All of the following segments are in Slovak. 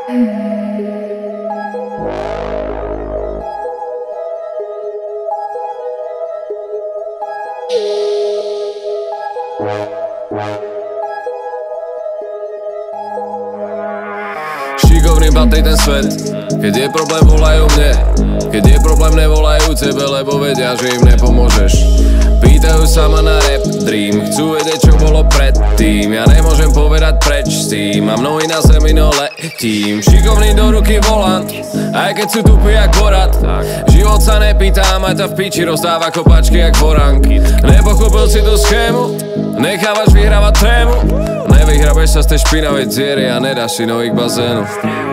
Šikovný patrí ten svet, keď je problém volajú mne, keď je problém nevolajú tebe, lebo vedia, že im nepomôžeš. Pýtajú sa ma na rap dream, chcú vedieť, čo bolo predtým. Ja nemôžem povedať preč s tým, mám nohy na zemi, no letím. Šikovný do ruky volant, aj keď sú tupí jak Borat. Život sa nepýtam, aj tá v piči rozdáva kopačky jak Borank. Nepochopil si tú schému, nechávaš vyhrávať trému. Nevyhrabeš sa z tej špinavej dziery a nedáš si nových bazénov.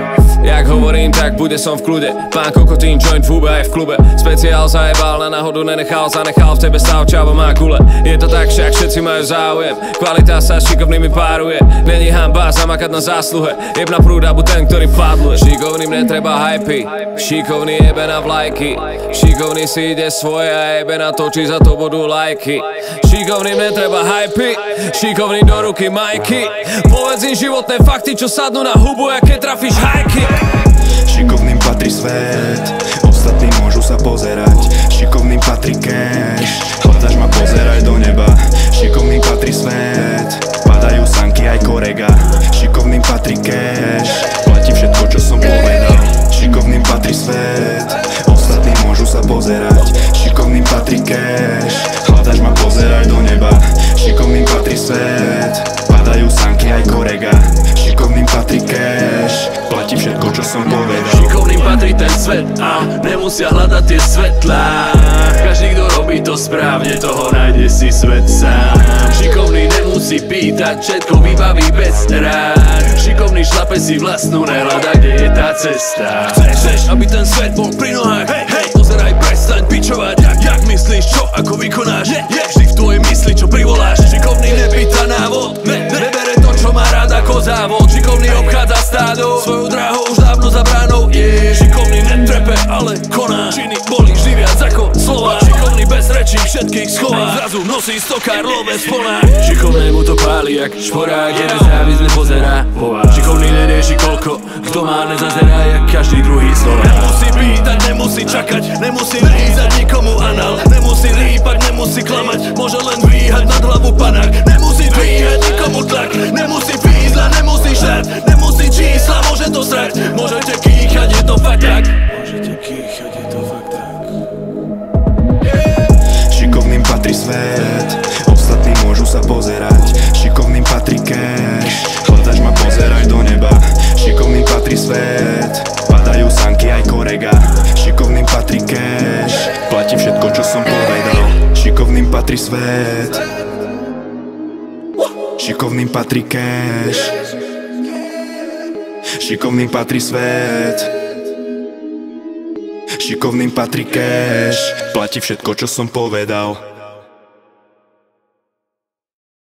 Jak hovorím, tak bude som v kľude. Pán kokotín, joint v hube aj v klube. Speciál zajebal, na náhodu nenechal, zanechal v tebe stav, čavo má kule. Je to tak, však všetci majú záujem. Kvalita sa s šikovnými páruje. Není hanba zamakať na zásluhe. Jebna prúda, buď ten, ktorý padluje. Šikovným netreba hypy, šikovný jebe na vlajky. Šikovný si ide svoje a jebe na to, či za to budú lajky. Šikovným netreba hypy, šikovný do ruky majky. Povedz im životné fakty, čo sadnú na hubu, a keď trafíš hajky. Šikovným patrí svet, ostatní môžu sa pozerať. Šikovným patrí cash, hľadaš ma, pozeraj do neba. Šikovným patrí svet, padajú sanky aj korega. Šikovným patrí cash, platí všetko, čo som povedal. Šikovným patrí svet, ostatní môžu sa pozerať. Šikovným patrí cash, hľadaš ma, pozeraj do neba. Šikovným patrí svet, padajú sanky aj korega. Šikovným patrí cash, platí všetko, čo som povedal. Šikovným patrí ten svet a nemusia hľadať tie svetlá. Každý, kto robí to správne, toho nájde si svet sám. Šikovný nemusí pýtať, všetko vybaví bez rád. Šikovný šlape si vlastnú, nehľada, kde je tá cesta. Chceš, aby ten svet bol pri nohách? Hej, pozeraj, prestaň pičovať. Jak myslíš, čo, ako vykonáš? Je vždy v tvojej mysli, čo privoláš. Šikovný nepýta návod, nebere to, čo má rád ako závod. Šikovný obchádza stádo, svojou dráhou už dávno za bránou je. Šikovný netrepe, ale koná. Činy boli vždy viac ako slova. Šikovný bez rečí všetkých schová. Zrazu nosí stokár love spolná. Šikovnému to páli jak šporák, jeden závisle pozerá. Šikovný nerieši koľko, kto má nezazerá jak každý druhý slova. Nemusí pýtať, nemusí čakať, nemusí lízať nikomu anal. Nemusí rýpať, nemusí klamať, môže len dvíhať nad hlavu panák. Nemusí dvíhať nikomu tlak, nemusí fízla, nemusí šrať, nemusí čísla, môže to srať. Môžete kýchať, je to fakt tak. Môžete kýchať, je to fakt tak. Šikovným patrí svet, ostatní môžu sa pozerať. Šikovným patrí cash, hľadaš ma, pozeraj do neba. Šikovným patrí svet, padajú sanky aj korega. Šikovným patrí cash, platí všetko, čo som povedal. Šikovným patrí svet, šikovným patrí cash. Šikovným patrí svet, šikovným patrí cash, platí všetko, čo som povedal.